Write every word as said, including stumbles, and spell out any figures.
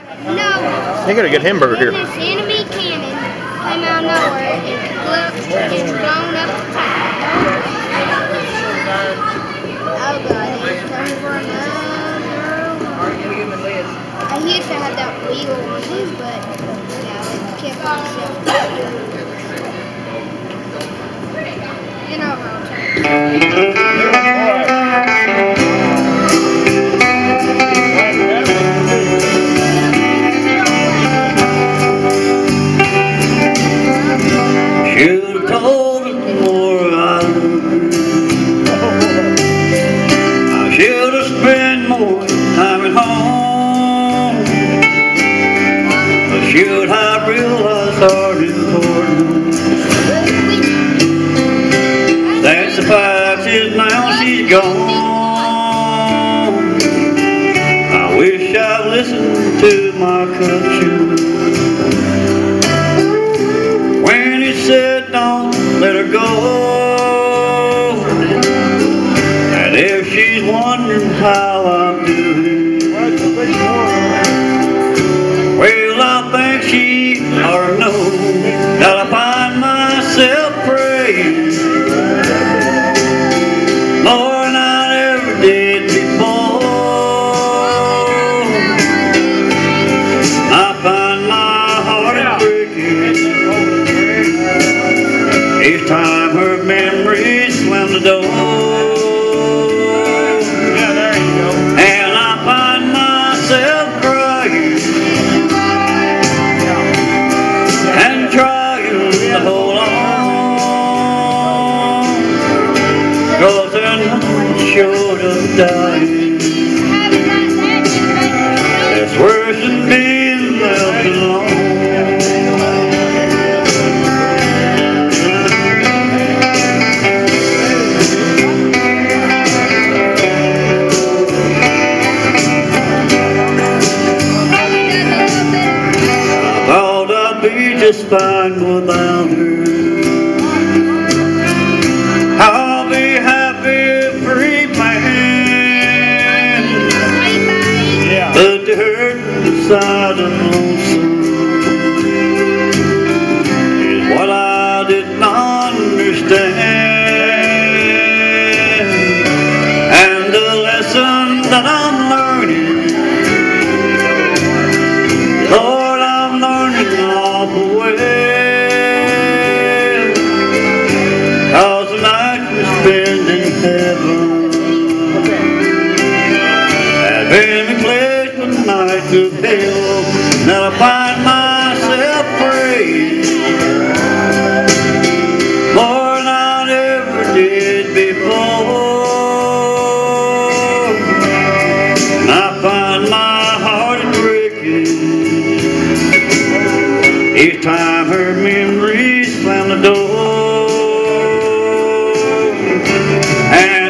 No. You got a good hamburger here. This enemy cannon came out of nowhere and blew up and blown up the tire. Oh god, he's coming for another one. I used to have that wheel on this, but yeah, it kept myself. You know how Should've told her more I loved her. I should've spent more time at home. I should have realized hard important. That's the fact is now she's gone. I wish I'd listened to my conscience when it said don't let her go. And if she's wondering how I'm doing, well, I think she ought to know that I find myself praying more than I ever did before. I find my heart breaking each time her memory slammed the door. Yeah, there you go. And I find myself crying and trying to hold on, 'cause they're not short of dying. It's worse than being left alone. Just fine without her. I'll be happy, free man. Yeah. But to hurt inside of lonesome is what I did not understand. And the lesson that I'm learning, Lord, I'm learning all the way. 'Cause the night we spend in heaven has been replaced with nights of hell. Now I find myself praying more than I ever did before. And I find my heart breaking each time her memories slam the door. And